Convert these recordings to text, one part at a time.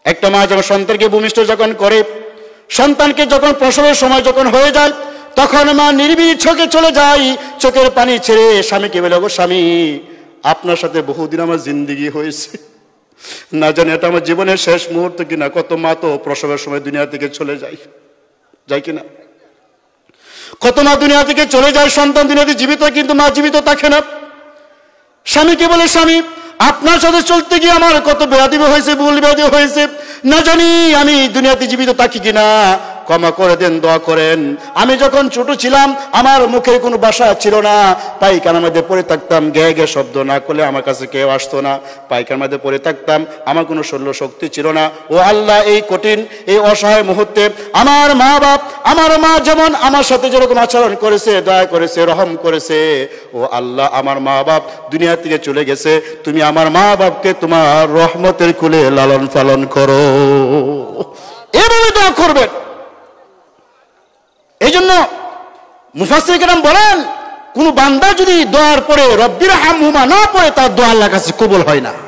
একটা মা যখন সন্তানকে ভূমিষ্ঠ যখন করে, সন্তানকে যখন প্রসবের সময় যখন হয়ে যায়, তখন মা নির্বিড় চোখে চলে যায়, চোখের পানি ছেড়ে স্বামীকে বলে, গো স্বামী, আপনার সাথে বহুদিন আমার জিন্দেগি হয়েছে, না জানি এটা আমার জীবনের শেষ মুহূর্ত কিনা। কত মা তো প্রসবের সময় দুনিয়া থেকে চলে যায়, যায় কিনা? কত মা দুনিয়া থেকে চলে যায়, সন্তান দুনিয়াতে জীবিত, কিন্তু মা জীবিত থাকে না। স্বামীকে বলে, স্বামী, আপনার সাথে চলতে গিয়ে আমার কত বেয়াদবি হয়েছে, ভুল বেয়াদবি হয়েছে, না জানি আমি দুনিয়াতে জীবিত থাকি কিনা, ক্ষমা করে দেন, দোয়া করেন। আমি যখন ছোট ছিলাম আমার মুখের কোনো ভাষা ছিল না, পায়খানার মধ্যে পড়ে থাকতাম, গে গে শব্দ না করলে আমার কাছে কেউ আসতো না, পায়খানার মধ্যে পড়ে থাকতাম, আমার কোনো শরীর শক্তি ছিল না। ও আল্লাহ, এই কঠিন এই অসহায় মুহূর্তে আমার মা বাপ, আমার মা যেমন আমার সাথে যেরকম আচরণ করেছে, দয়া করেছে, রহম করেছে, ও আল্লাহ, আমার মা বাপ দুনিয়া থেকে চলে গেছে, তুমি আমার মা বাপকে তোমার রহমতের কুলে লালন পালন করো। এভাবে দোয়া করবেন। এই জন্য মুফাসসির কেরাম বলেন, কোন বান্দা যদি দোয়ার পরে রব্বির হামহুমা না পড়ে, তার দোয়া আল্লাহর কাছে কবুল হয় না।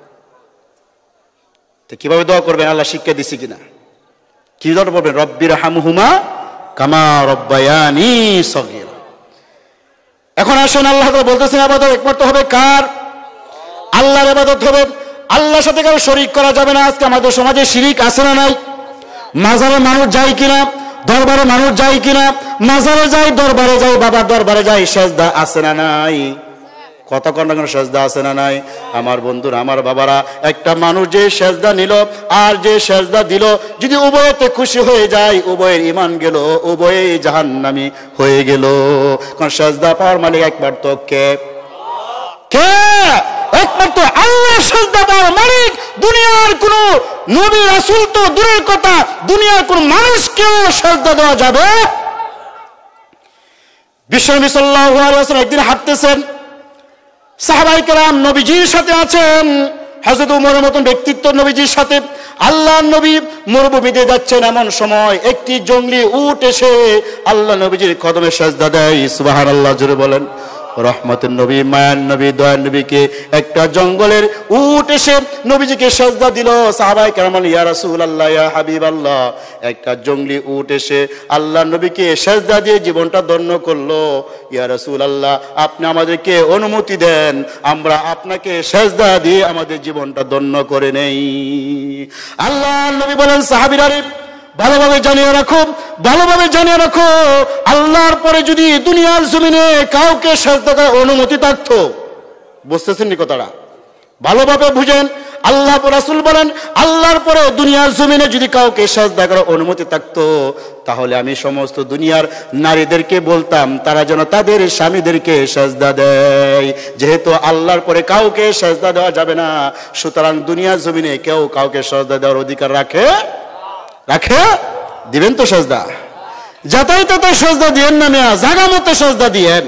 তো কিভাবে দোয়া করবেন? আল্লাহ শিক্ষা দিছে কিনা? কি দোয়া করবেন? রব্বির হামহুমা কামা রব্বায়ানি সগীরা। এখন আসেন, আল্লাহ তাআলা বলতেছেন ইবাদত একমাত্র হবে কার? আল্লাহর ইবাদত হবে। আল্লাহর সাথে কারো শরীক করা যাবে না। আজকে আমাদের সমাজে শিরিক আছে না নাই? মাজারে মানুষ যায় কিনা? দরবারে মানুষ যায় কিনা? মাজারে যায়, দরবারে যায়, বাবার দরবারে যায়, সেজদা আছে না নাই? কত কোন সেজদা আছে না নাই? আমার বন্ধুরা, আমার বাবারা, একটা মানুষ যে সেজদা নিল আর যে সেজদা দিল, যদি উভয়েতে খুশি হয়ে যায়, উভয়ের ঈমান গেল, উভয়ে জাহান্নামী হয়ে গেল। কারণ সেজদা পাওয়ার মালিক একমাত্র কে? কে? একমাত্র আল্লাহ। সেজদা পাওয়ার মালিক দুনিয়ার কোন নবী রাসূল তো দূরের কথা, দুনিয়ার কোন মানুষকেও সেজদা দেওয়া যাবে। বিশ্বনবী সাল্লাল্লাহু আলাইহি ওয়াসাল্লাম একদিন হাঁটতেছেন, সাহাবায়ে কেরাম নবীজির সাথে আছেন, হযরত ওমরের মতন ব্যক্তিত্ব নবীজির সাথে। আল্লাহর নবী মরুভূমিতে যাচ্ছেন, এমন সময় একটি জঙ্গলি উট এসে আল্লাহ নবীজির কদমে সেজদা দেয়। সুবহানাল্লাহ, জোরে বলেন। রহমতের নবী, মায়ার নবী, দয়ার নবীকে একটা জঙ্গলের উট এসে নবীজিকে সেজদা দিল। সাহাবায়ে কেরাম বলেন, ইয়া রাসূলুল্লাহ, ইয়া হাবিবাল্লাহ, একটা জঙ্গলি উট এসে আল্লাহ নবীকে সেজদা দিয়ে জীবনটা ধন্য করলো। ইয়া রাসূলুল্লাহ, আপনি আমাদেরকে অনুমতি দেন, আমরা আপনাকে সেজদা দিয়ে আমাদের জীবনটা ধন্য করে নেই। আল্লাহ নবী বলেন, সাহাবীরা ভালোভাবে জানিয়ে রাখো, ভালোভাবে জানিয়ে রাখো, আল্লাহর পরে যদি দুনিয়ার জমিনে কাউকে সেজদা করার অনুমতি থাকতো, বুঝতেছেন নি কথাটা? ভালোভাবে বুঝেন। আল্লাহ রাসূল বলেন, আল্লাহর পরে দুনিয়ার জমিনে যদি কাউকে সেজদা করার অনুমতি থাকতো, তাহলে আমি সমস্ত দুনিয়ার নারীদেরকে বলতাম তারা যেন তাদের স্বামীদেরকে সেজদা দেয়। যেহেতু আল্লাহর পরে কাউকে সেজদা দেওয়া যাবে না, সুতরাং দুনিয়ার জমিনে কেউ কাউকে সেজদা দেওয়ার অধিকার রাখে? দিবেন তো সেজদা? যাতাই তাতাই সেজদা দিয়েন না মিয়া, জায়গা মতো সেজদা দিয়েন।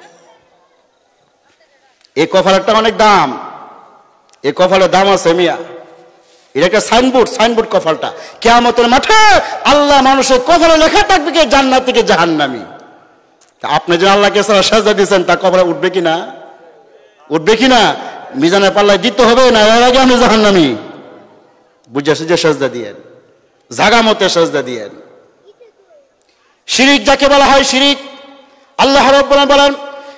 এই কপালটা অনেক দাম, এই কপালের দাম আছে মিয়া। এটা একটা সাইনবোর্ড কপালটা। কিয়ামতের মাঠে আল্লাহ মানুষের কপালে লেখা থাকবে কে জান্নাত থেকে জাহান্নামী। আপনি যে আল্লাহকে ছাড়া সেজদা দিয়েছেন, তা কপালে উঠবে কিনা? উঠবে কিনা? মিজানের পাল্লায় দিতে হবে না, এর আগে আপনি জাহান্নামী। বুঝে সুঝে সেজদা দিয়েন, জাগা মতে সেজদা দিয়েন। শিরিক যাকে বলা হয় শিরিক, আল্লাহ রাব্বুল আলামিন বলেন,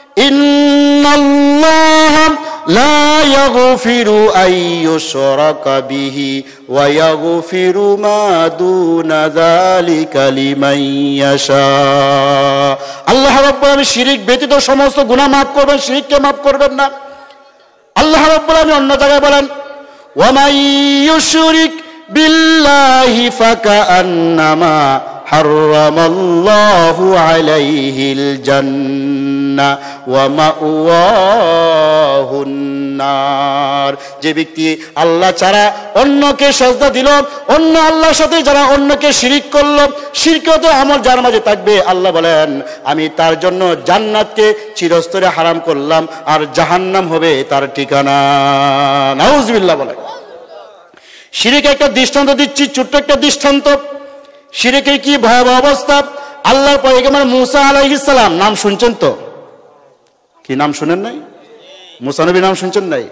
ইন্নাল্লাহা লা ইয়াগফিরু আইয়ুশরাকা বিহি ওয়া ইয়াগফিরু মা দুনা যালিকা লিমান ইয়াশা। আল্লাহ রাব্বুল আলামিন শিরিক ব্যতীত সমস্ত গুনাহ মাফ করবেন, শিরিককে মাফ করবেন না। আল্লাহ রাব্বুল আলামিন অন্য জায়গায় বলেন, ওয়া মাইয়ুশরিক বিল্লাহি ফাকান্নামা হারামাল্লাহু আলাইহিল জান্নাহ ওয়া মাওয়াহুন নার। যে ব্যক্তি আল্লাহ ছাড়া অন্যকে সেজদা দিল, অন্য আল্লাহর সাথে যারা অন্যকে শিরিক করলো, শিরকত আমল যার মাঝে থাকবে, আল্লাহ বলেন আমি তার জন্য জান্নাতকে চিরস্তরে হারাম করলাম, আর জাহান্নাম হবে তার ঠিকানা। নাউজুবিল্লাহ বলেন। শিরিকের একটা দৃষ্টান্ত দিচ্ছি, ছোট্ট একটা দৃষ্টান্ত। শিরিকের কি ভয়াবহ অবস্থা। আল্লাহর পয়গম্বর মুসা আলাইহিস সালাম, নাম শুনছেন তো? কি নাম শুনেন নাই? মুসা নবী নাম শুনছেন নাই?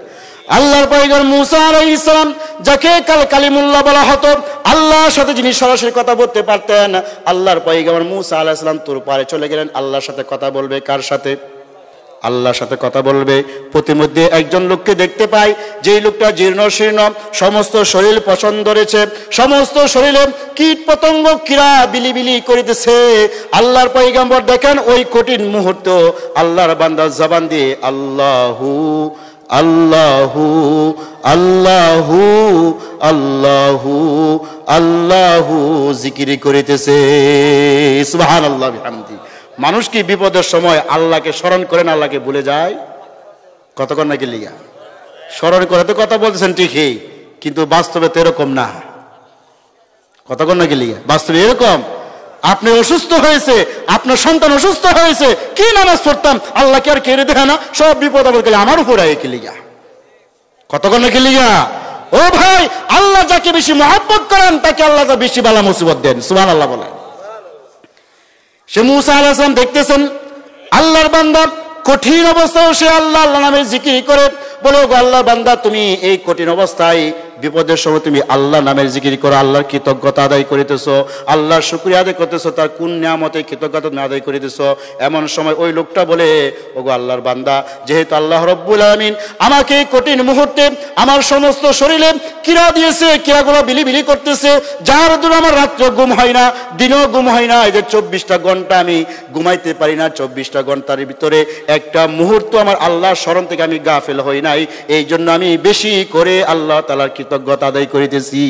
আল্লাহর পয়গম্বর মুসা আলাইহিস সালাম, যাকে কালিমুল্লাহ বলা হতো, আল্লাহর সাথে যিনি সরাসরি কথা বলতে পারতেন, আল্লাহর পয়গম্বর মুসা আলাইহিস সালাম তুর পারে চলে গেলেন। আল্লাহর সাথে কথা বলবে, কার সাথে? আল্লাহর সাথে কথা বলবে। প্রতিমধ্যে একজন লোককে দেখতে পাই, যেই লোকটা জীর্ণ শীর্ণ, সমস্ত শরীর পছন্দ ধরেছে, সমস্ত শরীরে কীট পতঙ্গ কিরা বিলিবিলি করিতেছে। আল্লাহর পয়গম্বর দেখেন ওই কঠিন মুহূর্ত আল্লাহর বান্দার জবান দিয়ে আল্লাহু আল্লাহু আল্লাহু আল্লাহু আল্লাহু জিকির করিতেছে। সুবহানাল্লাহ বিহামদি। মানুষ কি বিপদের সময় আল্লাহকে স্মরণ করেন, আল্লাহকে ভুলে যায়? কতক্ষণ নাকি লিগা স্মরণ করে তো কথা বলতেছেন ঠিকই, কিন্তু বাস্তবে তো এরকম না। কতক্ষণ নাকি লিগা বাস্তবে এরকম, আপনি অসুস্থ হয়েছে, আপনার সন্তান অসুস্থ হয়েছে, কি নামাজ পড়তাম, আল্লাহকে আর কেড়ে দেয় না, সব বিপদ আপদ গেলে আমার উপর আয় কি লিগা। কতক্ষণ নাকি লিগা। ও ভাই, আল্লাহ যাকে বেশি মহব্বত করেন তাকে আল্লাহ বেশি বালা মুসিবত দেন। সুবহানাল্লাহ বলেন। সে মুসা আলাইহিস সালাম দেখতেছেন আল্লাহর বান্দা কঠিন অবস্থায় সে আল্লাহ আল্লাহ নামে জিকির করে, বলে গো আল্লাহর বান্দা, তুমি এই কঠিন অবস্থায় বিপদের সময় তুমি আল্লাহ নামের জিকির করো, আল্লাহর কৃতজ্ঞতা আদায় করিতেছো, আল্লাহর শুকরিয়া আদায় করতেছো, তার কোন নিয়ামতে কৃতজ্ঞতা আদায় করিতেছো। এমন সময় ওই লোকটা বলে, ওগো আল্লাহর বান্দা, যেহেতু আল্লাহ রব্বুল আলামিন আমাকে এই কঠিন মুহূর্তে আমার সমস্ত শরীরে কিরা দিয়েছে, কিরাগুলো বিলিবিলি করতেছে, যার দূর আমার রাত্রে ঘুম হয় না, দিনও ঘুম হয় না, এই যে 24টা ঘন্টা আমি ঘুমাইতে পারি না, 24টা ঘন্টার ভিতরে একটা মুহূর্ত আমার আল্লাহর স্মরণ থেকে আমি গাফেল হই নাই, এই জন্য আমি বেশি করে আল্লাহ তাআলার কৃতজ্ঞতা আদায় করিতেছি।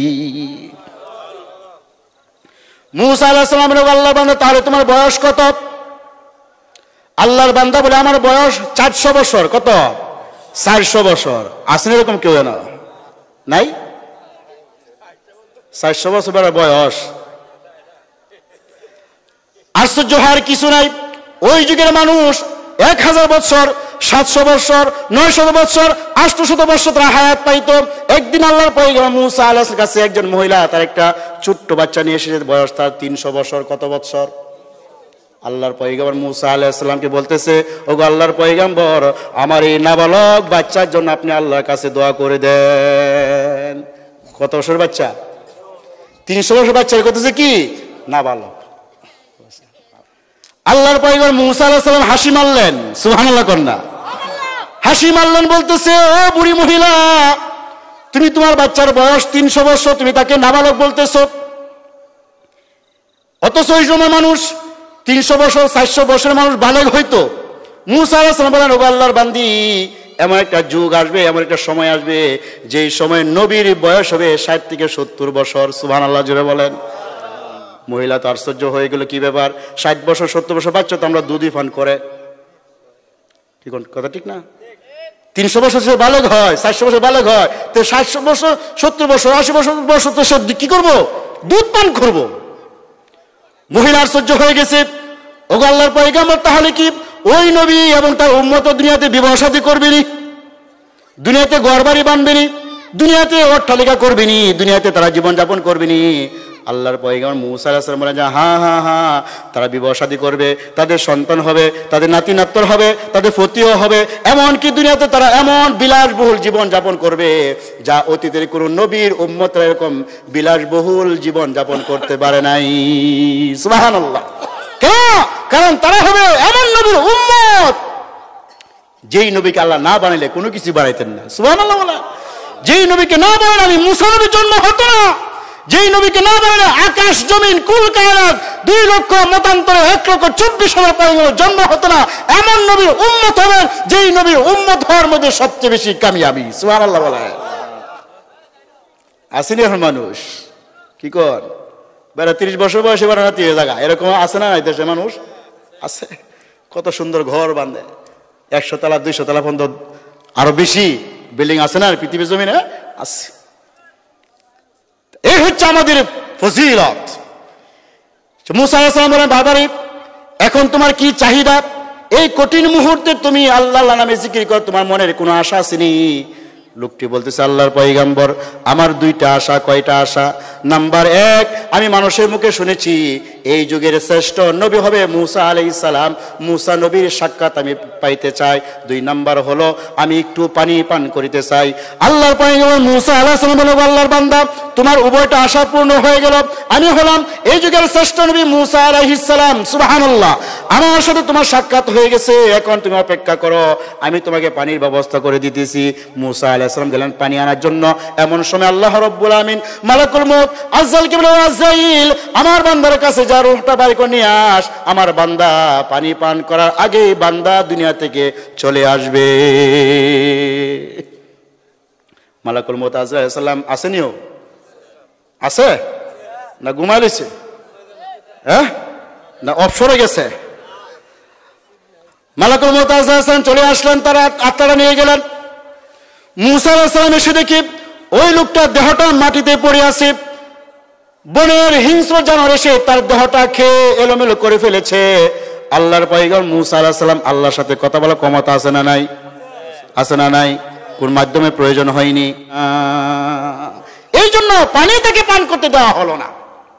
মুসা আলাইহিস সালাম বলে, আল্লাহর বান্দা, তাহলে তোমার বয়স কত? আল্লাহর বান্দা বলে, আমার বয়স 400 বছর। কত? 400 বছর। আসেন এরকম কেউ না? নাই? 400 বছর বয়স। আশ্চর্য হওয়ার কিছু নাই। ওই যুগের মানুষ 1000 বছর, 700 বছর, 900 বছর, 800 বছর তারা হায়াত পাইতো। একদিন আল্লাহর পয়গম্বর মুসা আলাইহিস কাছে একজন মহিলা তার একটা ছোট্ট বাচ্চা নিয়ে এসেছে, বয়স তার 300 বছর। কত বছর? আল্লাহর পয়গম্বর মুসা আলাইহিস সালামকে বলতেছে, ওগো আল্লাহর পয়গম্বর, আমার এই নাবালক বাচ্চার জন্য আপনি আল্লাহর কাছে দোয়া করে দেন। কত বছর বাচ্চা? 300 বছর বাচ্চা। করতেছে কি? নাবালক। আল্লাহর পয়গম্বর মুসা আলাইহিস সালাম হাসি মারলেন। সুবহানাল্লাহ কন্যা হাসি মারলেন, বলতেছে, ও বুড়ি মহিলা, তুমি তোমার বাচ্চার বয়স 300 বছর, তুমি তাকে নাবালক বলতেছো, অথচ ওই সময় মানুষ 300 বছর, 400 বছরের মানুষ বালেগ হইতো। মুসা আলাইহিস সালাম বলেন, ওগো আল্লাহর বান্দি, এমন একটা যুগ আসবে, এমন একটা সময় আসবে, যেই সময় নবীর বয়স হবে 60 থেকে 70 বছর। সুবহানাল্লাহ জোরে বলেন। মহিলা তো আশ্চর্য হয়ে গেল, কি ব্যাপার, 60 বছর 70 বছর বাচ্চা তো আমরা দুধই পান করে, কি কথা ঠিক না? 300 বছর সে বালক হয়, 400 বছর বালক হয়, তো 60 বছর 70 বছর 80 বছর তো সে কি করবো? দুধ পান করবো। মহিলা আশ্চর্য হয়ে গেছে। ওগো আল্লাহর পয়গম্বর, তাহলে কি ওই নবী এবং তার উম্মত দুনিয়াতে বিবাহ শাদী করবেনি, দুনিয়াতে ঘরবাড়ি বাঁধবেনি, দুনিয়াতে অট্টালিকা করবেনি, দুনিয়াতে তারা জীবনযাপন করবেনি? আল্লাহর পয়গম্বর মুসা আলাইহিস সালাম বলেন, হ্যাঁ হ্যাঁ হ্যাঁ, তারা বিবাহ শাদী করবে, তাদের সন্তান হবে, তাদের নাতি নাত্তর হবে, তাদের ফতিও হবে, এমনকি দুনিয়াতে তারা এমন বিলাসবহুল জীবন যাপন করবে যা অতীতের কোন নবীর উম্মতরা এরকম বিলাসবহুল জীবন যাপন করতে পারে নাই। সুবহানাল্লাহ। কেন? কারণ তারা হবে এমন নবীর উম্মত যেই নবীকে আল্লাহ না বানাইলে কোনো কিছু বানাইতেন না। সুবহানাল্লাহ বলেন। যেই নবীকে না বানাইলে আমি মুসা নবীর জন্ম হতো না, যেই নবীকে না বানাইলে আকাশ জমিন কুল কায়নাত 2 লক্ষ মতান্তরে 1,24,000 পয়গম্বর জন্ম হতো না। এমন নবীর উম্মত হবে যেই নবীর উম্মত হওয়ার মধ্যে সবচেয়ে বেশি কামিয়াবি। সুবহানাল্লাহ বলেন। আসেনি এখন মানুষ কি কর, বেড়া 30 বছর বয়সে বেড়া নাতি হয়ে জায়গা, এরকম আছে না এই দেশে? মানুষ আছে, কত সুন্দর ঘর বাঁধে, 100 তলা 200 তলা পর্যন্ত, আরো বেশি বিল্ডিং আছে না পৃথিবীর জমিনে? আছে। এই হচ্ছে আমাদের ফজিলত। মুসা আলাইহিস সালাম বলেন, বাবারে, এখন তোমার কি চাহিদা? এই কঠিন মুহূর্তে তুমি আল্লাহ নামে জিকির কর, তোমার মনের কোনো আশা আসেনি? লোকটি বলতেছে, আল্লাহর পয়গম্বর, আমার 2টা আশা। কয়টা আশা? নাম্বার 1, আমি মানুষের মুখে শুনেছি এই যুগের শ্রেষ্ঠ নবী হবে মুসা আলাইহিস সালাম। মুসা নবীর সাক্ষাৎ আমি পাইতে চাই। 2 নাম্বার হলো আমি একটু পানি পান করিতে চাই। আল্লাহর পয়গম্বর মুসা আলাইহিস সালাম বলে, আল্লাহর বান্দা তোমার উভয়টা আশা পূর্ণ হয়ে গেল। আমি হলাম এই যুগের শ্রেষ্ঠ নবী মুসা আলাইহিস সালাম। সুবহানাল্লাহ, আমার সাথে তোমার সাক্ষাৎ হয়ে গেছে, এখন তুমি অপেক্ষা করো, আমি তোমাকে পানির ব্যবস্থা করে দিতেছি। মুসা আলাইহিস সালাম গেলেন পানি আনার জন্য। এমন সময় আল্লাহ রাব্বুল আমিন মালাকুল মউত আজরাইলকে বলে, আজরাইল আমার বান্দার কাছে যা, রূহটা বাইর করে নিয়ে আস, আমার বান্দা পানি পান করার আগেই বান্দা দুনিয়া থেকে চলে আসবে। মালাকুল মউত আজরাইল আলাইহিস সালাম আসেনিও? আছে না ঘুমাইছে? হ্যাঁ, না অবসরে গেছে? মালাকুল মউত আজরাইল আলাইহিস সালাম চলে আসলেন, তারা আত্মাটা নিয়ে গেলেন। মুসা আলাইহিস সালাম এসে দেখি ওই লোকটার দেহটা মাটিতে পড়ে আছে। বনের হিংস্র জানোয়ার এসে তার দেহটা খেয়ে এলোমেলো করে ফেলেছে। আল্লাহর পয়গম্বর মুসা আলাইহিস সালাম আল্লাহর সাথে কথা বলার ক্ষমতা আছে না নাই? আছে না নাই? কোন মাধ্যমে প্রয়োজন হয়নি, এই জন্য পানি থেকে পান করতে দেওয়া হলো না।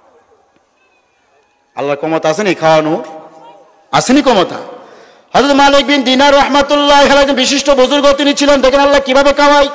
আল্লাহর ক্ষমতা আসেনি খাওয়ানোর? আসেনি ক্ষমতা? হযরত মালিক বিন দিনার রাহমাতুল্লাহি আলাইহি বিশিষ্ট বুজুর্গ তিনি ছিলেন। দেখেন আল্লাহ কিভাবে খাওয়ায়।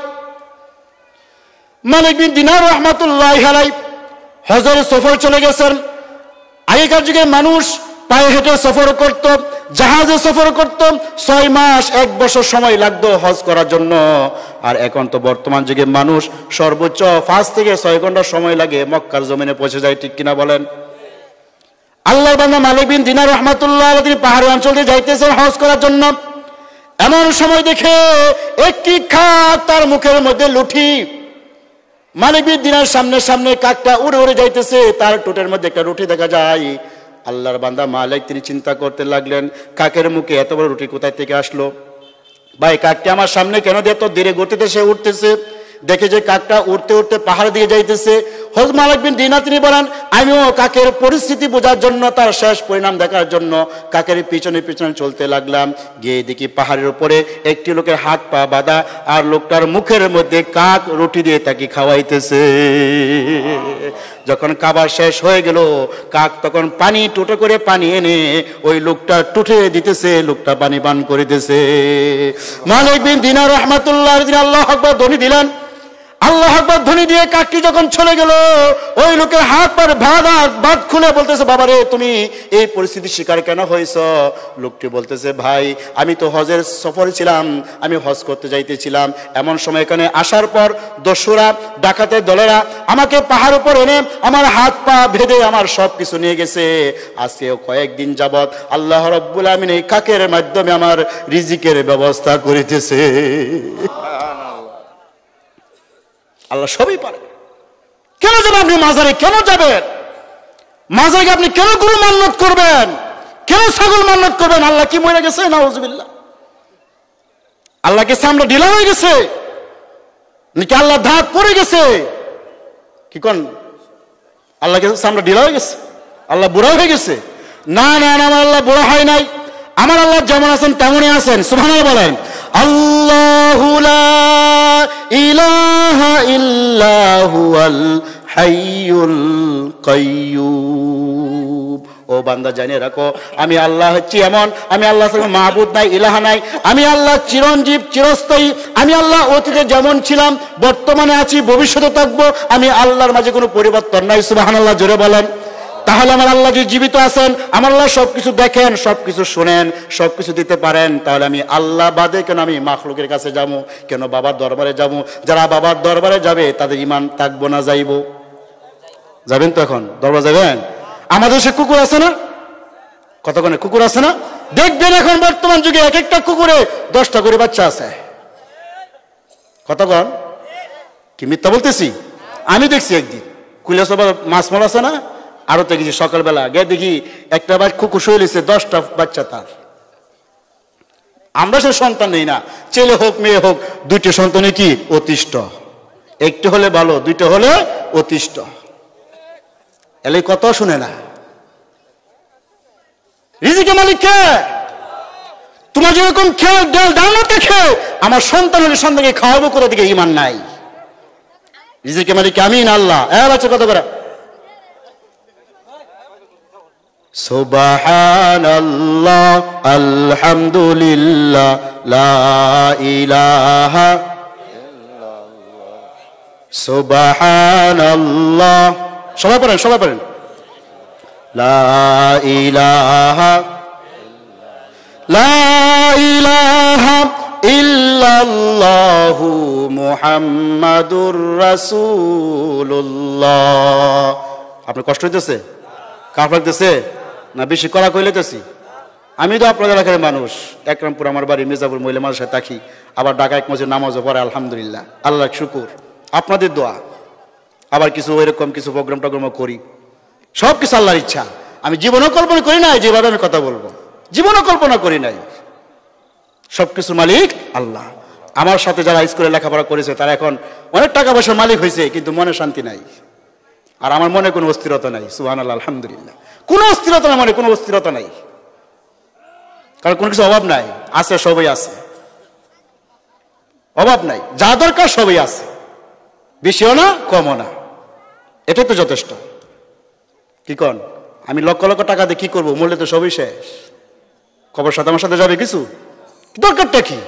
মালিক বিন দিনার রাহমাতুল্লাহি আলাইহি হজের সফর চলে গেছেন। আগেকার যুগে মানুষ পায়ে হেঁটে সফর করত, জাহাজে সফর করত, 6 মাস 1 বছর সময় লাগতো হজ করার জন্য। আর এখন তো বর্তমান যুগে মানুষ সর্বোচ্চ 5 থেকে 6 ঘন্টা সময় লাগে মক্কার জমিনে পৌঁছে যায়। ঠিক কিনা বলেন? আল্লাহর বান্দা মালিক বিন দিনার রাহমাতুল্লাহ আলাইহি তিনি পাহাড়ি অঞ্চল দিয়ে যাইতেছেন হজ করার জন্য। এমন সময় দেখে একটি কাক তার মুখের মধ্যে লুঠি। মালিক বিন দিনার সামনে সামনে কাকটা উড়ে উড়ে যাইতেছে, তার ঠোঁটের মধ্যে একটা রুটি দেখা যায়। আল্লাহর বান্দা মালিক তিনি চিন্তা করতে লাগলেন, কাকের মুখে এত বড় রুটি কোথায় থেকে আসলো? ভাই কাকটি আমার সামনে কেন দিয়ে এত ধীরে গতিতে সে উঠতেছে? দেখে যে কাকটা উঠতে উঠতে পাহাড় দিয়ে যাইতেছে। হযরত মালিক বিন দিনার তিনি বলেন, আমিও কাকের পরিস্থিতি বোঝার জন্য, তার শেষ পরিণাম দেখার জন্য কাকের পিছনে পিছনে চলতে লাগলাম। গিয়ে দেখি পাহাড়ের উপরে একটি লোকের হাত পা বাঁধা, আর লোকটার মুখের মধ্যে কাক রুটি দিয়ে তাকে খাওয়াইতেছে। যখন খাবার শেষ হয়ে গেল, কাক তখন পানি টুটে করে পানি এনে ওই লোকটা টুটে দিতেছে, লোকটা পানি পান করিতেছে। মালিক বিন দিনার রাহমাতুল্লাহ আলাইহি আল্লাহু আকবার ধ্বনি দিলেন। আল্লাহু আকবার ধ্বনি দিয়ে কাকটি যখন চলে গেল, ওই লোকের হাত পা বাঁধ খুলে বলতেছে, বাবা রে তুমি এই পরিস্থিতির শিকার কেন হয়েছ? লোকটি বলতেছে, ভাই আমি তো হজের সফরে ছিলাম, আমি হজ করতে যাইতেছিলাম। এমন সময় এখানে আসার পর দস্যুরা ডাকাতের দলেরা আমাকে পাহাড় উপর এনে আমার হাত পা বেঁধে আমার সব কিছু নিয়ে গেছে। আজকেও কয়েকদিন যাবত আল্লাহ রাব্বুল আমিন এই কাকের মাধ্যমে আমার রিজিকের ব্যবস্থা করিতেছে। আল্লাহ সবই পারে। কেন যাবেন আপনি মাজারে? কেন যাবেন মাজারে? আপনি কেন গরু মান্নত করবেন? কেন ছাগল মান্নত করবেন? আল্লাহ কি মরে গেছে? নাউজুবিল্লাহ। আল্লাহকে সামনে ঢিলা হয়ে গেছে নাকি আল্লাহ দাঁত পড়ে গেছে? কি কোন আল্লাহকে সামনে ঢিলা হয়ে গেছে? আল্লাহ বুড়া হয়ে গেছে? না না না, আমার আল্লাহ বুড়া হয় নাই। আমার আল্লাহ যেমন আছেন তেমনই আছেন। সুবহানাল্লাহ বলেন। আল্লাহু লা ইলাহা ইল্লা হুয়াল হাইয়ুল কাইয়্যুম। ও বান্দা জানিয়ে রাখো, আমি আল্লাহ হচ্ছি এমন, আমি আল্লাহ ছাড়া মাবুদ নাই, ইলাহা নাই। আমি আল্লাহ চিরঞ্জীব, চিরস্থায়ী। আমি আল্লাহ অতীতে যেমন ছিলাম, বর্তমানে আছি, ভবিষ্যতে থাকবো। আমি আল্লাহর মাঝে কোনো পরিবর্তন নাই। সুবহানাল্লাহ জোরে বলেন। তাহলে আমার আল্লাহ যে জীবিত আছেন, আমার আল্লাহ সবকিছু দেখেন, সবকিছু শুনেন, সবকিছু দিতে পারেন, তাহলে আমি আল্লাহ বাদে কেন আমি মাখলুকের কাছে যাবো? কেন বাবার দরবারে যাবো? যারা বাবার দরবারে যাবে তাদের ঈমান থাকবো না যাইবো? যাবেন তো, এখন দরবার যাবেন। আমাদের সে কুকুর আছে না? কতক্ষণে কুকুর আছে না? দেখবেন এখন বর্তমান যুগে এক একটা কুকুরে 10টা করে বাচ্চা আছে। কতক্ষণ? কি মিথ্যা বলতেছি? আমি দেখছি একদিন কুইলাসবার মাছ মর আছে না, আরো তো দেখি সকালবেলা গিয়ে দেখি একটা কুকুর শুয়ে লিছে 10টা বাচ্চা তার। আমরা সে সন্তান নেই না, ছেলে হোক মেয়ে হোক, 2টি সন্তানে কি অতিষ্ঠ। একটি হলে ভালো, 2টা হলে অতিষ্ঠ। এলে কত শুনে না। রিজিকের মালিক কে? তোমার যেরকম খেয়ে ডালনাতে খেয়ে আমার সন্তান হলে সন্তানকে খাওয়াবো করে দিকে ঈমান নাই। রিজিকের মালিক আমিন আল্লাহ। বাচ্চা কত করে সুবহানাল্লাহ আলহামদুলিল্লাহ লা ইলাহা ইল্লাল্লাহ সুবহানাল্লাহ সবাই পড়েন লা ইলাহা ইল্লাল্লাহু মুহাম্মাদুর রাসূলুল্লাহ। আপনার কষ্ট হইতেছে? খারাপ লাগতেছে না? বেশি কড়া কইলেতেছি? আমি তো আপনাদের এলাকার মানুষ, একরামপুর আমার বাড়ি, মির্জাপুর মহিলা মাদ্রাসায় থাকি, আবার ঢাকা এক মসজিদ নামাজও পড়ে আলহামদুলিল্লাহ, আল্লাহর শুকুর, আপনাদের দোয়া। আবার কিছু ওইরকম কিছু প্রোগ্রাম টোগ্রামও করি, সব কিছু আল্লাহর ইচ্ছা। আমি জীবনও কল্পনা করি নাই যেভাবে আমি কথা বলবো, জীবনও কল্পনা করি নাই। সবকিছু মালিক আল্লাহ। আমার সাথে যারা স্কুলে লেখাপড়া করেছে তারা এখন অনেক টাকা পয়সার মালিক হয়েছে, কিন্তু মনে শান্তি নাই। আর আমার মনে কোনো অস্থিরতা নাই, সুবহানাল্লাহ আলহামদুলিল্লাহ। কোনো অস্থিরতা নাই, মনে কোনো অস্থিরতা নাই, কারণ কোনো কিছু অভাব নাই, আছে সবই আছে, অভাব নাই, যা দরকার সবই আছে, বেশিও না কমও না, এটাই তো যথেষ্ট। কি কন? আমি লক্ষ লক্ষ টাকা দিয়ে কি করবো? মরলে তো সবই শেষ, কবর সাথে আমার সাথে যাবে কিছু, দরকারটা কি?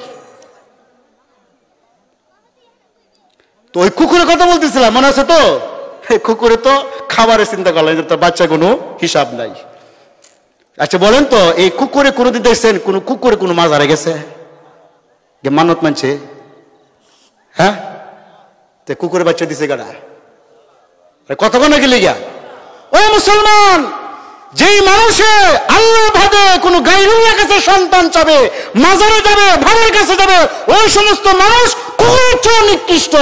তো ওই কুকুরের কথা বলতেছিলাম, মনে আছে তো? কুকুরে তো খাবারের চিন্তা করলেন, তার বাচ্চা কোনো হিসাব নাই। আচ্ছা বলেন তো, এই কুকুরে কোনোদিন দেখছেন কোন কুকুরে কোনো মাছ হারে গেছে মানত মানছে? হ্যাঁ, তো কুকুরের বাচ্চা দিছে গাড়া, কতক্ষণ গেলে গিয়া? ও মুসলমান, যেই মানুষে আল্লাহ ভাবে কোন গায়রুল্লাহর কাছে সন্তান চাবে, মাজারে যাবে, ভাবের কাছে যাবে, ওই সমস্ত মানুষ কুকুরের চেয়ে নিকৃষ্ট।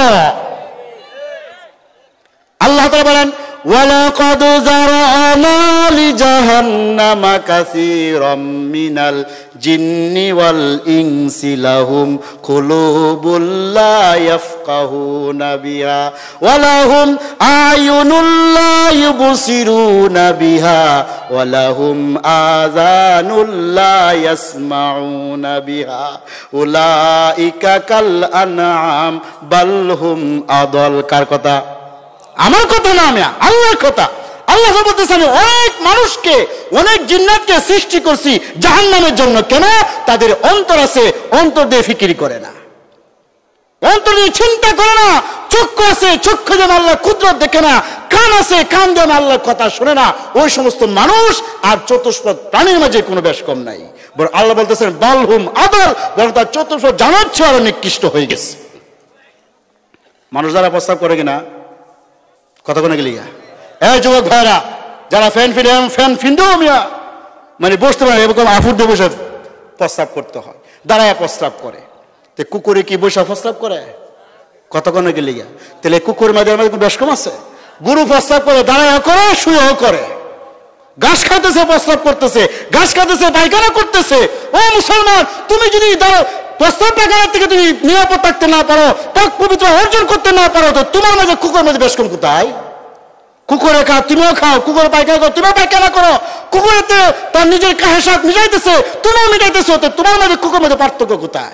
আল্লাহ তাআলা বলেন, ওয়ালাকাদ যারানা লিজাহান্নামা কাসীরাম মিনাল জিন্নি ওয়াল ইনসি লাহুম কুলুবুল লা ইয়াফকাহুনা বিহা ওয়া লাহুম আয়ুনুল লা ইউবসিরুনা বিহা ওয়া লাহুম আযানুল লা ইয়াসমাউনা বিহা উলাইকা কাল আনআম বাল হুম আদাল। কার কথা? আমার কথা না, আমি আল্লাহর কথা। আল্লাহ বলতেছে, আমি অনেক মানুষকে, অনেক জিন্নাতকে সৃষ্টি করছি জাহান্নামের জন্য। কেন? তাদের অন্তর আছে, অন্তর দিয়ে ফিকির করে না, অন্তর দিয়ে চিন্তা করে না। চক্ষু আছে, চক্ষু যেন আল্লাহ কুদরত দেখে না। কান আছে, কান যেন আল্লাহর কথা শুনে না। ওই সমস্ত মানুষ আর চতুষ্পদ প্রাণীর মাঝে কোনো বেশ কম নাই। বরং আল্লাহ বলতেছেন বালহুম আদল, বরং তার চতুষ্পদ জানাচ্ছে আরো নিকৃষ্ট হয়ে গেছে। মানুষ যারা প্রস্তাব করে কিনা কতক্ষণে গেলি গা? এই যুবক ভাইরা, যারা ফ্যান ফিনদেও মিয়া মানে বসতে পারে, এরকম আফুর দিয়ে বসে প্রস্তাব করতে হয়, দাঁড়ায় প্রস্তাব করে। তো কুকুরে কি বসে প্রস্তাব করে? কতক্ষণে গেলি গা? তাহলে কুকুরের মাঝে বেশ কম আছে। গরু প্রস্তাব করে, দাঁড়ায় করে, শুয়েও করে, ঘাস খাইতেছে, প্রস্তাব করতেছে, ঘাস খাইতেছে, পায়খানা করতেছে। ও মুসলমান, তুমি যদি প্রস্তাব পায়খানার থেকে তুমি নিরাপদ থাকতে না পারো, পাক পবিত্র অর্জন করতে না পারো, তো তোমার মাঝে কুকুরের মাঝে বেশ কম কোথায়? কুকুরে খাও, তুমিও খাও, কুকুরে পায়খানা করো, তুমিও পায়খানা করো। কুকুরেতে তার নিজের কাহের সাথ মিটাইতেছে, তুমিও মিটাইতেছো, তো তোমার মাঝে কুকুরের মাঝে পার্থক্য কোথায়?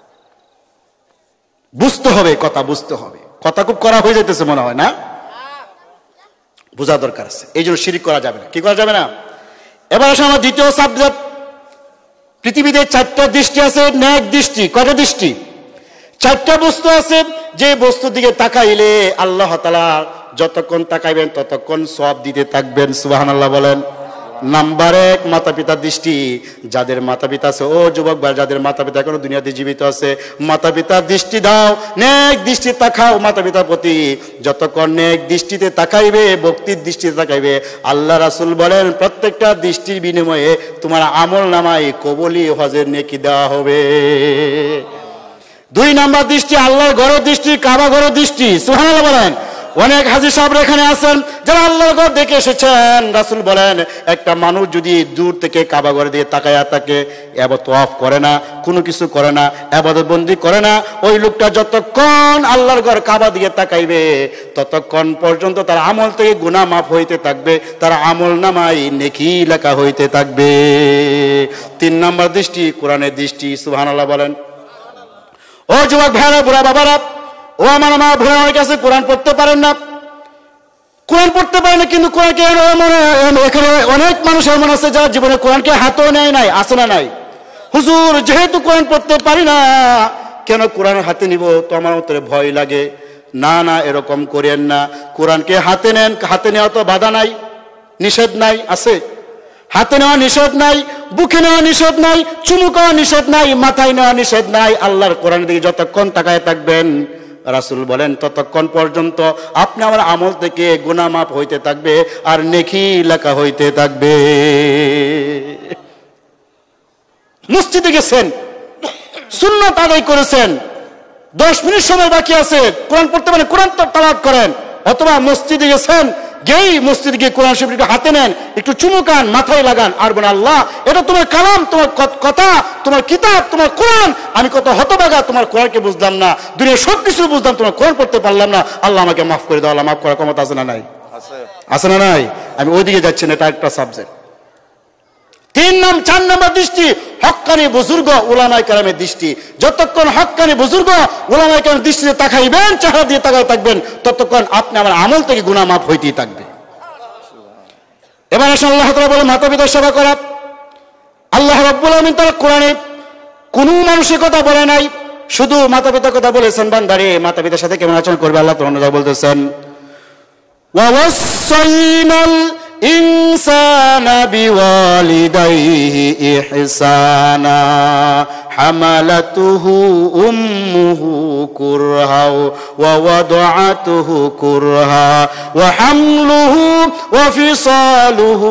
বুঝতে হবে, কথা বুঝতে হবে। কথা খুব করা হয়ে যাইতেছে মনে হয় না? বোঝা দরকার আছে। এই জন্য শিরিক করা যাবে না। কি করা যাবে না? এবার আসে আমার দ্বিতীয় সাবজেক্ট। পৃথিবীতে 4টা দৃষ্টি আছে, ন্যাক দৃষ্টি। কয়টা দৃষ্টি? 4টা বস্তু আছে, যে বস্তুর দিকে তাকাইলে আল্লাহ তাআলা যতক্ষণ তাকাইবেন ততক্ষণ সওয়াব দিতে থাকবেন। সুবহানাল্লাহ বলেন। নাম্বার 1 মাতা পিতার দৃষ্টি। যাদের মাতা পিতা আছে, ও যুবক ভাই, যাদের মাতা পিতা এখনো দুনিয়াতে জীবিত আছে, মাতা পিতার দৃষ্টি দাও, নেক দৃষ্টি তাকাও মাতা পিতার প্রতি। যতক্ষণ নেক দৃষ্টিতে তাকাইবে, ভক্তির দৃষ্টিতে তাকাইবে, আল্লাহ রাসূল বলেন প্রত্যেকটা দৃষ্টির বিনিময়ে তোমার আমল নামায় কবুলি হজের নেকি দেওয়া হবে। 2 নাম্বার দৃষ্টি আল্লাহর ঘরের দৃষ্টি, কাবা ঘরের দৃষ্টি। সুবহানাল্লাহ বলেন। অনেক হাজী সাহেবরা এখানে আছেন যারা আল্লাহর ঘর দেখে এসেছেন। রাসূল বলেন একটা মানুষ যদি দূর থেকে কাবা ঘর দিয়ে তাকায়া থাকে, এবার তওয়াফ করে না, কোনো কিছু করে না, ইবাদত বন্দি করে না, ওই লোকটা যতক্ষণ আল্লাহর ঘর কাবা দিয়ে তাকাইবে ততক্ষণ পর্যন্ত তার আমল থেকে গুনাহ মাফ হইতে থাকবে, তার আমল নামায় নেকি লেখা হইতে থাকবে। 3 নাম্বার দৃষ্টি কোরআনের দৃষ্টি। সুবহানাল্লাহ বলেন। ও যুবক ভাইরা, বুড়া বাবারা, ও আমার মা, বুড়া অনেক আছে কোরআন পড়তে পারেন না। কোরআন পড়তে পারে না, কিন্তু কোরআনকে এখানে অনেক মানুষ এমন আছে যারা জীবনে কোরআনকে হাতেও নেয় নাই, আছে না নাই? হুজুর যেহেতু কোরআন পড়তে পারি না, কেন কোরআন হাতে নিব, তো আমার ভিতরে ভয় লাগে। না না, এরকম করেন না। কোরআনকে হাতে নেন, হাতে নেওয়া তো বাধা নাই, নিষেধ নাই, আছে? হাতে নেওয়া নিষেধ নাই, বুকে নেওয়া নিষেধ নাই, চুমু খাওয়া নিষেধ নাই, মাথায় নেওয়া নিষেধ নাই। আল্লাহর কোরআনের দিকে যতক্ষণ তাকায় থাকবেন, রাসূল বলেন ততক্ষণ পর্যন্ত আপনি আমার আমল থেকে গুনাহ মাফ হইতে থাকবে আর নেকি লেখা হইতে থাকবে। মসজিদে গেছেন, সুন্নাত আদায় করেছেন, 10 মিনিট সময় বাকি আছে, কোরআন পড়তে পারেন, কোরআন তেলাওয়াত করেন। অথবা মসজিদে গেছেন, গেই মসজিদে গিয়ে কোরআন শরীফ একটু হাতে নেন, একটু চুমু খান, মাথায় লাগান, আর বলেন আল্লাহ এটা তোমার কালাম, তোমার কথা, তোমার কিতাব, তোমার কোরআন। আমি কত হতভাগা, তোমার কোরআনকে বুঝলাম না, দুনিয়ার সব কিছু বুঝলাম, তোমার কোরআন পড়তে পারলাম না। আল্লাহ আমাকে মাফ করে দাও। আল্লাহ মাফ করার ক্ষমতা আছে না নাই? আছে না নাই? আমি ওইদিকে যাচ্ছি না, এটা একটা সাবজেক্ট। 4 নম্বর দৃষ্টি, হক্কানি বুজুর্গ উলামায়ে কেরামের দৃষ্টি। যতক্ষণ হক্কানি বুজুর্গ উলামায়ে কেরামের দৃষ্টিতে তাকাইবেন, চেহারা দিয়ে তাকায় থাকবেন, ততক্ষণ আপনি আমার আমল থেকে গুনাহ মাফ হইতেই থাকবে। এবার আসলে আল্লাহ তাআলা বলে মাতা পিতার সেবা করা। আল্লাহ রাব্বুল আলামিন তার কোরআনে কোনো মানুষের কথা বলে নাই, শুধু মাতা পিতার কথা বলেছেন। বান্দারে মাতা পিতার সাথে কেমন আচরণ করবে আল্লাহ তাআলা বলতেছেন, ওয়া ওয়াসাইনাল ইনসানা বিওয়ালিদাইহি ইহসানা হামালাতুহু উম্মুহু কুরহা ওয়া ওয়াদআতুহু কুরহা ওয়া হামলুহু ওয়া ফিসালুহু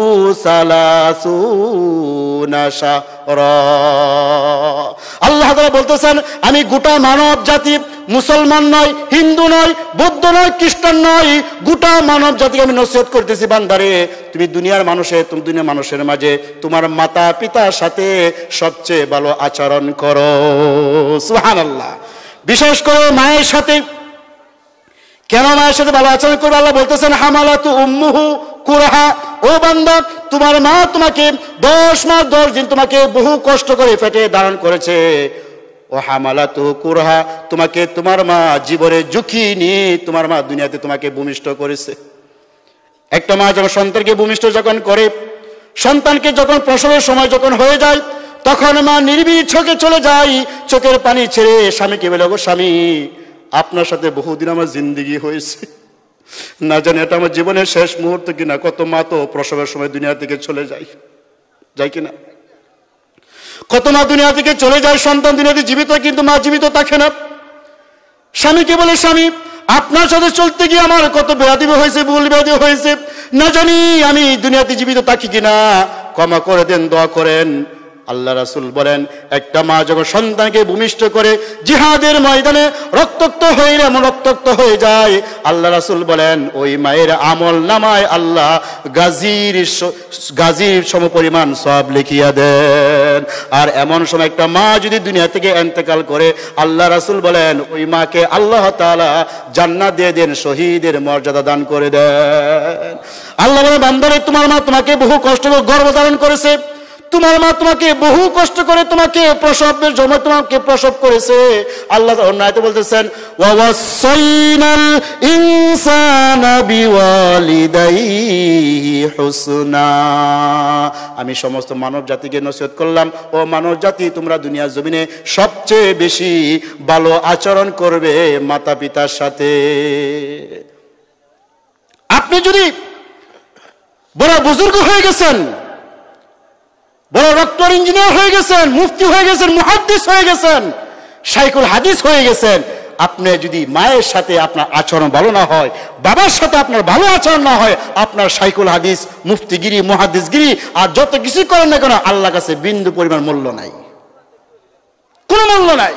30 শাহরা। আল্লাহ তাআলা বলতেছেন, আমি গোটা মানব জাতি, মুসলমান নয়, হিন্দু নয়, বৌদ্ধ নয়, খ্রিস্টান নয়, গোটা মানব জাতিকে আমি নসিহত করতেছি, বান্দারে তুমি দুনিয়ার মানুষের মাঝে তোমার মাতা পিতার সাথে সবচেয়ে ভালো আচরণ করো। সুবহানাল্লাহ। বিশেষ করে মায়ের সাথে। কেন মায়ের সাথে ভালো আচরণ করবে? আল্লাহ বলতেছেন হামালাতু উম্মুহু কুরহা, ও বান্দা তোমার মা তোমাকে 10 মাস 10 দিন তোমাকে বহু কষ্ট করে পেটে ধারণ করেছে। ও হামালাতু কুরহা, তোমাকে তোমার মা জীবনে ঝুঁকি নিয়ে তোমার মা দুনিয়াতে তোমাকে ভূমিষ্ঠ করেছে। একটা মা যখন সন্তানকে ভূমিষ্ঠ যখন করে, সন্তানকে যখন প্রসবের সময় যখন হয়ে যায়, তখন মা নির্ভীক চোখে চলে যায়, চোখের পানি ছেড়ে স্বামীকে বলে, গো স্বামী আপনার সাথে বহুদিন আমার জিন্দেগি হয়েছে, না জানি এটা আমার জীবনের শেষ মুহূর্ত কিনা। কত মা তো প্রসবের সময় দুনিয়া থেকে চলে যায় কিনা? কত মা দুনিয়া থেকে চলে যায়, সন্তান দুনিয়াতে জীবিত, কিন্তু মা জীবিত থাকে না। স্বামীকে বলে, স্বামী আপনার সাথে চলতে গিয়ে আমার কত বেয়াদবি হয়েছে, ভুল বেয়াদবি হয়েছে, না জানি আমি দুনিয়াতে জীবিত থাকি কিনা, ক্ষমা করে দেন, দোয়া করেন। আল্লাহ রাসূল বলেন, একটা মা যখন সন্তানকে ভূমিষ্ঠ করে জিহাদের ময়দানে রক্তাক্ত হয়ে যায়, আল্লাহ রাসূল বলেন ওই মায়ের আমল নামায় আল্লাহ গাজীর সমপরিমাণ সওয়াব লিখিয়া দেন। আর এমন সময় একটা মা যদি দুনিয়া থেকে ইন্তেকাল করে, আল্লাহ রাসূল বলেন ওই মাকে আল্লাহ তাআলা জান্নাত দিয়ে দেন, শহীদের মর্যাদা দান করে দেন। আল্লাহ বলেন, বান্দারে তোমার মা তোমাকে বহু কষ্ট করে গর্ভধারণ করেছে, তোমার মা তোমাকে বহু কষ্ট করে তোমাকে প্রসবের জন্য তোমাকে প্রসব করেছে। আল্লাহ অন্যায়তে বলতেছেন, ওয়া ওয়াসাইনাল ইনসানা বিওয়ালিদাইহি হুসনা, আমি সমস্ত মানব জাতিকে নসিহত করলাম, ও মানব জাতি তোমরা দুনিয়ার জমিনে সবচেয়ে বেশি ভালো আচরণ করবে মাতা পিতার সাথে। আপনি যদি বড় বুজুর্গ হয়ে গেছেন, বড় ডক্টর ইঞ্জিনিয়ার হয়ে গেছেন, মুফতি হয়ে গেছেন, মুহাদ্দিস হয়ে গেছেন, শাইখুল হাদিস হয়ে গেছেন, আপনি যদি মায়ের সাথে আপনার আচরণ ভালো না হয়, বাবার সাথে আপনার ভালো আচরণ না হয়, আপনার শাইখুল হাদিস, মুফতিগিরি, মুহাদ্দিসগিরি আর যত কিছু করেন না কেন, আল্লাহর কাছে বিন্দু পরিমাণ মূল্য নাই, কোনো মূল্য নাই।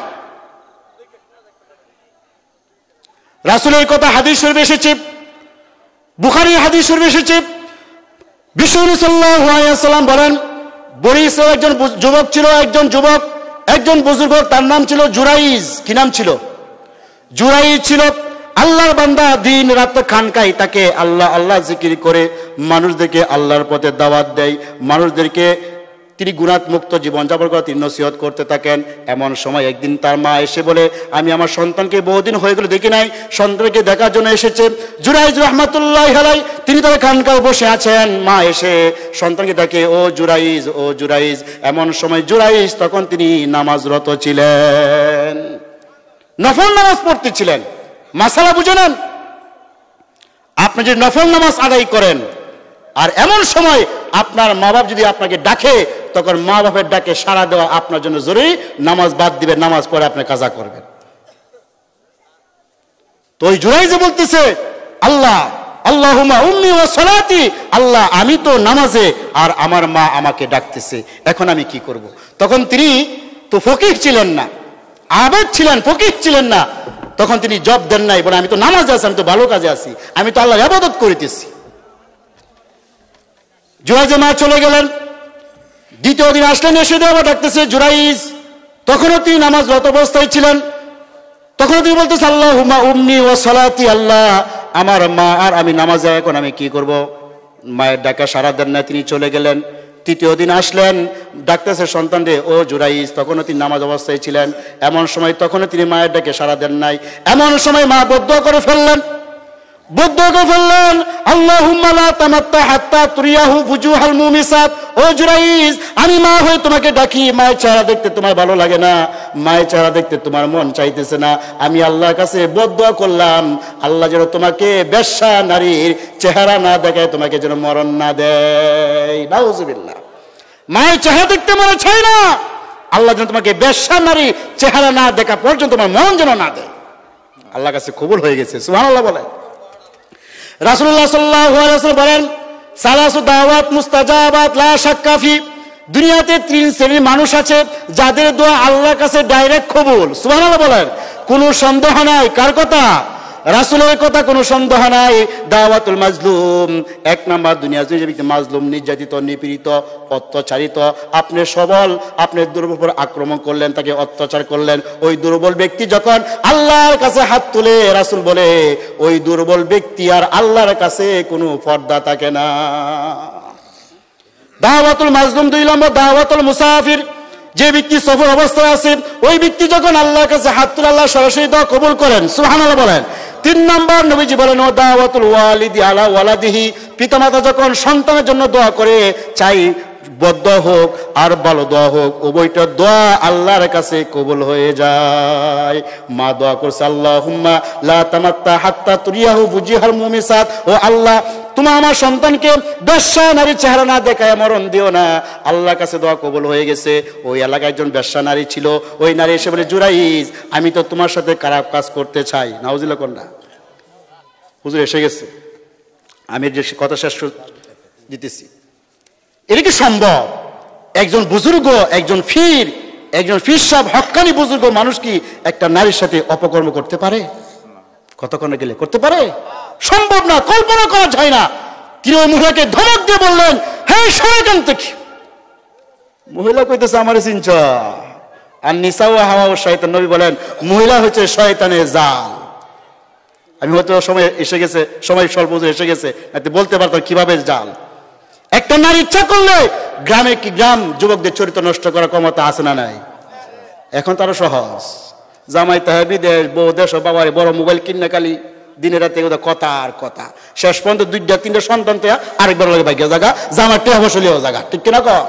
রাসূলের কথা হাদিস শরীফে এসেছে, বুখারী হাদিস শরীফে এসেছে, বিশ্বনবী সাল্লাল্লাহু আলাইহি ওয়াসাল্লাম বলেন, বনি ইসরাইলের একজন যুবক ছিল, একজন বুজুর্গ, তার নাম ছিল জুরাইজ। কি নাম ছিল? জুরাইজ ছিল আল্লাহর বান্দা, দিন রাত খানকায় তাকে আল্লাহ আল্লাহ জিকির করে মানুষদেরকে আল্লাহর পথে দাওয়াত দেয়, মানুষদেরকে তিনি গুনাহ মুক্ত জীবনযাপন করে তিনি নসিহত করতে থাকেন। এমন সময় একদিন তার মা এসে বলে, আমি আমার সন্তানকে বহুদিন হয়ে গেল দেখি নাই, সন্তানকে দেখার জন্য এসেছে। জুরাইজ রহমাতুল্লাহ আলাইহি তিনি তার খানকায় বসে আছেন। মা এসে সন্তানকে দেখে, ও জুরাইজ, ও জুরাইজ। এমন সময় জুরাইজ তখন তিনি নামাজরত ছিলেন, নফল নামাজ পড়তেছিলেন। মাসালা বুঝে নেন, আপনি যদি নফল নামাজ আদায় করেন আর এমন সময় আপনার মা বাপ যদি আপনাকে ডাকে, তখন মা বাপের ডাকে সাড়া দেওয়া আপনার জন্য জরুরি। নামাজ বাদ দিবেন, নামাজ পড়ে আপনি কাজা করবেন। তো ওই জুরাইজে বলতেছে, আল্লাহ আল্লাহুম্মা উম্মি ওয়া সালাতি, আল্লাহ আমি তো নামাজে আর আমার মা আমাকে ডাকতেছে, এখন আমি কি করব? তখন তিনি তো ফকিহ ছিলেন না, আবেদ ছিলেন, ফকিহ ছিলেন না। তখন তিনি জব দেন নাই, বলে আমি তো নামাজে আছি, আমি তো ভালো কাজে আছি, আমি তো আল্লাহর ইবাদত করিতেছি। জুরাইজের মা চলে গেলেন। দ্বিতীয় দিন আসলেন, এসে দেওয়া ডাকতেছে জুরাইজ। তখনও তিনি নামাজরত অবস্থায় ছিলেন। তখন তিনি বলতেছে, আল্লাহুম্মা উম্মি ওয়া সালাতি, আল্লাহ আমার মা আর আমি নামাজে, এখন আমি কি করব? মায়ের ডাকা সারা দেন না, তিনি চলে গেলেন। তৃতীয় দিন আসলেন, ডাকতেছে সন্তান রে, ও জুরাইজ। তখনও তিনি নামাজ অবস্থায় ছিলেন। এমন সময় তখনও তিনি মায়ের ডাকে সারা দেন নাই। এমন সময় মা বদদুয়া করে ফেললেন, আল্লাহুম্মা লা তামাত্তা হাত্তা তুরিয়াহু বুজুহাল মুমিসাত। ও জুরাইজ, আমি মা হয়ে তোমাকে ডাকি, মায়ের চেহারা দেখতে তোমার ভালো লাগে না, মায়ের চেহারা দেখতে তোমার মন চাইতেছে না। আমি আল্লাহর কাছে বদদুয়া করলাম, আল্লাহ যেন তোমাকে বেশ্যা নারীর চেহারা না দেখায়, তোমাকে যেন মরণ না দেয়। নাউজুবিল্লাহ। মায়ের চেহারা দেখতে মনে চাই না, আল্লাহ যেন তোমাকে বেশ্যা নারী চেহারা না দেখা পর্যন্ত তোমার মন যেন না দেয়। আল্লাহর কাছে কবুল হয়ে গেছে, সুবহানাল্লাহ বলে। রাসূলুল্লাহ সাল্লাল্লাহু আলাইহি ওয়াসাল্লাম বলেন, সালাসু দাওয়াত মুস্তাজাবাত লা শাক্কা ফি। দুনিয়াতে 3 শ্রেণীর মানুষ আছে যাদের দোয়া আল্লাহর কাছে ডাইরেক্ট কবুল। সুবহানাল্লাহ বলেন, কোনো সন্দেহ নাই। কার কথা? রাসূলের কথা, কোনো সন্দেহ নাই। দাওয়াতুল মাজলুম, 1 নাম্বার দুনিয়া যে ব্যক্তি মাজলুম, নির্যাতিত, নিপীড়িত, অত্যাচারিত, আপনি সবল, আপনি দুর্বল উপর আক্রমণ করলেন, তাকে অত্যাচার করলেন, ওই দুর্বল ব্যক্তি যখন আল্লাহর কাছে হাত তুলে, রাসূল বলে ওই দুর্বল ব্যক্তি আর আল্লাহর কাছে কোনো পর্দা থাকে না। দাওয়াতুল মাজলুম 2 নম্বর। দাওয়াতুল মুসাফির, যে ব্যক্তি সফর অবস্থায় আছে, ওই ব্যক্তি যখন আল্লাহর কাছে হাত তুলে আল্লাহ সরাসরি দোয়া কবুল করেন। সুবহানাল্লাহ বলেন। 3 নম্বর নবীজি বলেন, ও দাওয়াতুল ওয়ালিদি আলা ওয়ালাদিহি, পিতামাতা যখন সন্তানের জন্য দোয়া করে, চাই বদদোয়া হোক আর ভালো দোয়া হোক, উভয়টা দোয়া আল্লাহর কাছে কবুল হয়ে যায়। মা দোয়া করছে, আল্লাহুম্মা লা তামাত্তা হাত্তা তুরিয়াহু বুজিহাল মুমিসাত, ও আল্লাহ তুমি আমার সন্তানকে বেশ্যা নারী চেহারা না দেখায় মরণ দিও না। আল্লাহর কাছে দোয়া কবুল হয়ে গেছে। ওই এলাকায় একজন বেশ্যা নারী ছিল। ওই নারী এসে বলে, জুরাইজ আমি তো তোমার সাথে খারাপ কাজ করতে চাই। নাউজুবিল্লাহ কন্যা, হুজুর এসে গেছে, আমি যে কথা শেষ দিতেছি। এটা কি সম্ভব? একজন বুজুর্গ, একজন পীর সাহেব, হক্কানি বুজুর্গ মানুষ কি একটা নারীর সাথে অপকর্ম করতে পারে? কতক্ষণে গেলে করতে পারে? সম্ভব না, কল্পনা করা যায় না। তিনি ওই মহিলাকে ধমক দিয়ে বললেন, হে শয়তান থেকে। মহিলা কইতেছে, আমারে চিনছ? আর নিসা ওয়া হাওয়া ও শয়তান। নবী বলেন, মহিলা হচ্ছে শয়তানের জাল। আমি হয়তো সময় এসে গেছে, সময় স্বল্প এসে গেছে, বলতে পারতাম কিভাবে জাল। একটা নারী ইচ্ছা করলে গ্রাম যুবকদের চরিত্র নষ্ট করার ক্ষমতা আছে না নাই? এখন তারও সহজ। জামাই তাহাবি দেশ, বউ দেশ, বাবার বড় মোবাইল কিনে খালি দিনে রাতে কথা আর কথা, শেষ পর্যন্ত 2-3 সন্তান তো আরেকবার লাগে ভাগ্য জায়গা, জামার টেহা বসলেও জায়গা, ঠিক কিনা কর?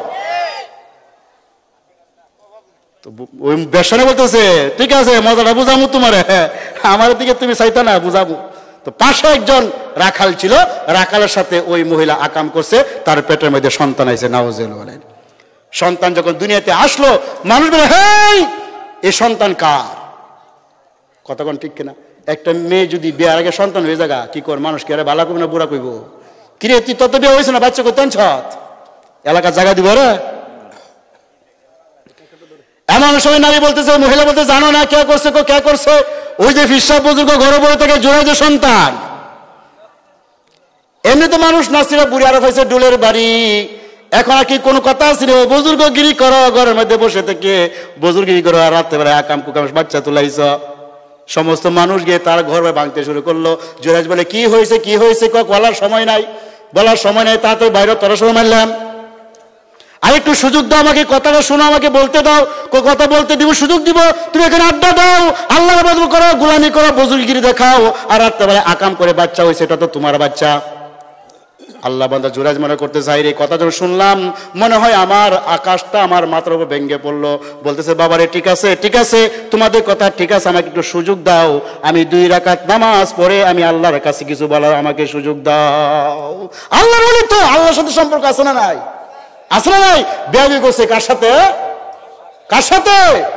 তো ওই বেশনে বলতেছে, ঠিক আছে মজাটা বুঝাবো তোমার, আমার দিকে তুমি চাইতা না, বুঝাবো। তো পাশে একজন রাখাল ছিল, রাখালের সাথে ওই মহিলা আকাম করছে, তার পেটের মধ্যে সন্তান আইছে। নাউজুবিল্লাহ বলেন। সন্তান যখন দুনিয়াতে আসলো, মানুষ বলে, হেই এই সন্তান কার? কতক্ষণ ঠিক কিনা? একটা মেয়ে যদি বিয়ার আগে সন্তান হয়ে যাগা, কি কর মানুষ? কি আরে বালা কইব না বুড়া কইব? কিরে তুই তত বিয়ে হয়েছে না, বাচ্চা করতেন ছত এলাকার জায়গা দিব রে। এমন সময় নারী বলতেছে, মহিলা বলতে, জানো না কে করছে? কে করছে? ওই যে ফিরসাব বুজুর্গ ঘরে বসে থেকে জোড়ায় সন্তান। এমনি তো মানুষ নাসিরা বুড়ি আরো হয়েছে ডুলের বাড়ি, এখন আর কি কোনো কথা ছিল? বুজুর্গগিরি করো, ঘরের মধ্যে বসে থেকে বুজুর্গিরি করো, আর রাত্রে বেলা আকাম কুকাম বাচ্চা তুলাইছ। সমস্ত মানুষ গিয়ে তার ঘর ভাঙতে শুরু করলো। জুরাইজ বলে, কি হয়েছে বলার সময় নাই, তাড়াতাড়ি বাইরে তোর সময় মারলাম। আরেকটু সুযোগ দাও আমাকে, কথাটা শোনো, আমাকে বলতে দাও, কথা বলতে দিব, সুযোগ দিব। তুমি এখানে আড্ডা দাও, আল্লাহর ইবাদত করো, গোলামি করো, বুজুর্গিরি দেখাও, আর রাত্রেবেলা আকাম করে বাচ্চা হয়েছে, এটা তো তোমার বাচ্চা। আল্লাহ বান্দা জুরাইজ মনে করতে চাই, রে কথা যখন শুনলাম মনে হয় আমার আকাশটা আমার মাথার উপর ভেঙে পড়লো। বলতেছে বাবারে ঠিক আছে, ঠিক আছে, তোমাদের কথা ঠিক আছে, আমাকে একটু সুযোগ দাও, আমি 2 রাকাত নামাজ পড়ে আমি আল্লাহর কাছে কিছু বলার আমাকে সুযোগ দাও। আল্লাহর ওলি তো, আল্লাহর সাথে সম্পর্ক আছে না নাই? আছে না নাই? বেয়াদবি করছে কার সাথে? কার সাথে?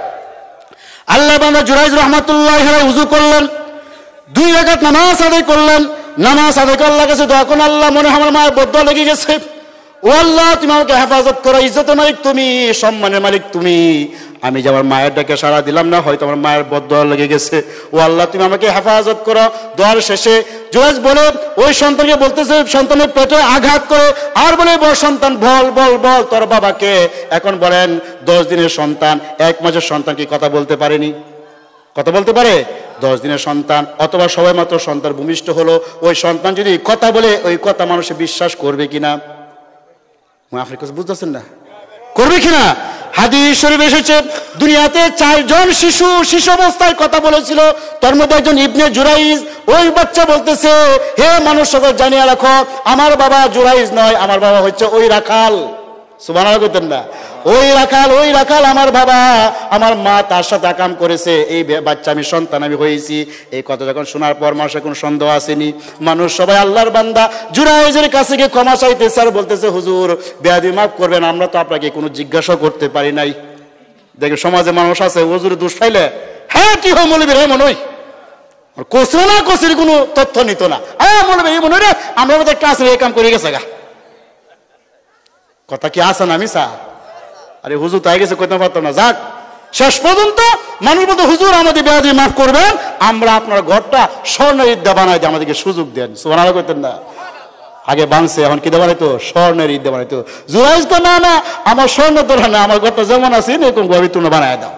আল্লাহ বান্দা জুরাইজ রহমাতুল্লাহ উযু করলেন, 2 রাকাত নামাজ আদায় করলেন। নামাজ আদায় করে আল্লাহর কাছে দোয়া করলেন, আল্লাহ মনে হয় আমার মায়ের বদদোয়া লেগে গেছে, ও আল্লাহ তুমি আমাকে হেফাজত করো, ইজ্জতের মালিক তুমি, সম্মানের মালিক তুমি। আমি যে আমার মায়ের ডাকে সাড়া দিলাম না, হয়তো আমার মায়ের বদদোয়া লেগে গেছে, ও আল্লাহ তুমি আমাকে হেফাজত করো। দোয়ার শেষে জুরাইজ বলে ওই সন্তানকে বলতেছে, সন্তানের পেটে আঘাত করে আর বলে, বল সন্তান বল বল বল তোর বাবাকে। এখন বলেন 10 দিনের সন্তান, 1 মাসের সন্তান কি কথা বলতে পারেনি? কথা বলতে পারে? 10 দিনের সন্তান অথবা সবাই মাত্র সন্তান ভূমিষ্ঠ হলো, ওই সন্তান যদি কথা বলে, ওই কথা মানুষে বিশ্বাস করবে কিনা? আপনার কাছে বুঝতেছেন না? করবে কিনা? হাদিস শরীফে এসেছে দুনিয়াতে 4 জন শিশু অবস্থায় কথা বলেছিল, তার মধ্যে একজন ইবনে জুরাইজ। ওই বাচ্চা বলতেছে, হে মানুষ সকল জানিয়ে রাখো, আমার বাবা জুরাইজ নয়, আমার বাবা হচ্ছে ওই রাখাল। সুবহানাল্লাহ করতেন না? ওই রাখাল আমার বাবা, আমার মা তার সাথে আকাম করেছে, এই বাচ্চা আমি সন্তান আমি হয়েছি। এই কথা যখন শোনার পর মানুষের কোনো সন্দেহ আসেনি, মানুষ সবাই আল্লাহর বান্দা জুরাইজের কাছে গিয়ে ক্ষমা চাইতেছে আর বলতেছে, হুজুর বেয়াদবি মাফ করবেন, আমরা তো আপনাকে কোনো জিজ্ঞাসা করতে পারি নাই। দেখে সমাজে মানুষ আছে হুজুর দোষ পাইলে, হ্যাঁ কি হয় মৌলবী রে মনে হয় কোসে না, কোসের কোনো তথ্য নিত না, হ্যাঁ মৌলবী এই মনে রে আমরা মধ্যে একটা আসলে এই কাম করে গেছে গা। কথা কি আসে না মিশা? আরে হুজুর তাই গেছে করতে পারতাম না। যাক, শেষ পর্যন্ত মানুষ বলতো, হুজুর আমাদের বেয়াদবি মাফ করবেন, আমরা আপনার ঘরটা স্বর্ণের ঈদগাহ বানাই দিয়ে আমাদেরকে সুযোগ দেন। সুবহানাল্লাহ করতেন না? আগে বানছে, এখন কি দেওয়া বানাইতো? স্বর্ণের ঈদগাহ বানাইতো। জুরাইজ তো না না, আমার স্বর্ণের দরকার না, আমার ঘরটা যেমন আছে এরকম ভাবে তুমি বানায় দাও।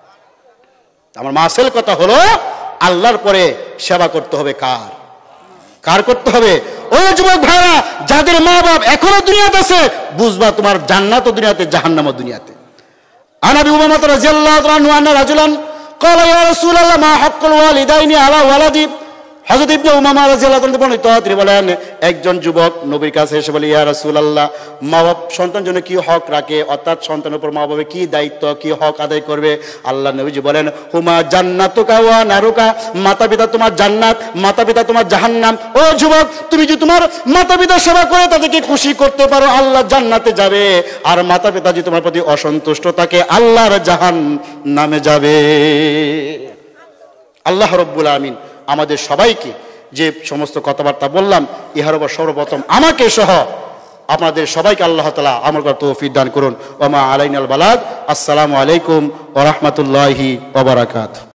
আমার মাসেল কথা হলো, আল্লাহর পরে সেবা করতে হবে কার? কার করতে হবে? ওই যুবক ভাইরা যাদের মা বাপ এখনো দুনিয়াতে আছে, বুঝবা তোমার জান্নাত দুনিয়াতে, জাহান্নামও দুনিয়াতে। আনাবি উমামা রাদিয়াল্লাহু আনহু আন্না রাজুলান ক্বালা ইয়া রাসূলুল্লাহ মা হাক্কুল ওয়ালিদাইনি আলা ওয়ালাদি। হযরত ইবনে উমামা রাদিয়াল্লাহু আনহু বর্ণিত, তিনি বলেন একজন যুবক নবীর কাছে এসে বলে, ইয়া রাসূলুল্লাহ মা বাপ সন্তান জন্য কি হক রাখে, অর্থাৎ সন্তানের উপর মা বাবা কি দায়িত্ব, কি হক আদায় করবে? আল্লাহ নবীজি বলেন, হুমা জান্নাতুকা ওয়া নারুকা, মাতা পিতা তোমার জান্নাত, মাতা পিতা তোমার জাহান্নাম। ও যুবক, তুমি যদি তোমার মাতা পিতার সেবা করে তাদেরকে খুশি করতে পারো, আল্লাহ জান্নাতে যাবে, আর মাতা পিতা যদি তোমার প্রতি অসন্তুষ্ট থাকে, আল্লাহর জাহান্নামে যাবে। আল্লাহ রাব্বুল আমিন আমাদের সবাইকে যে সমস্ত কথাবার্তা বললাম, ইহার উপর সর্বপ্রথম আমাকে সহ আপনাদের সবাইকে আল্লাহ তাআলা আমল করার তৌফিক দান করুন। ওয়া মা আলাইনাল বালাগ। আসসালামু আলাইকুম ওয়া রাহমাতুল্লাহি ওয়া বারাকাতুহু।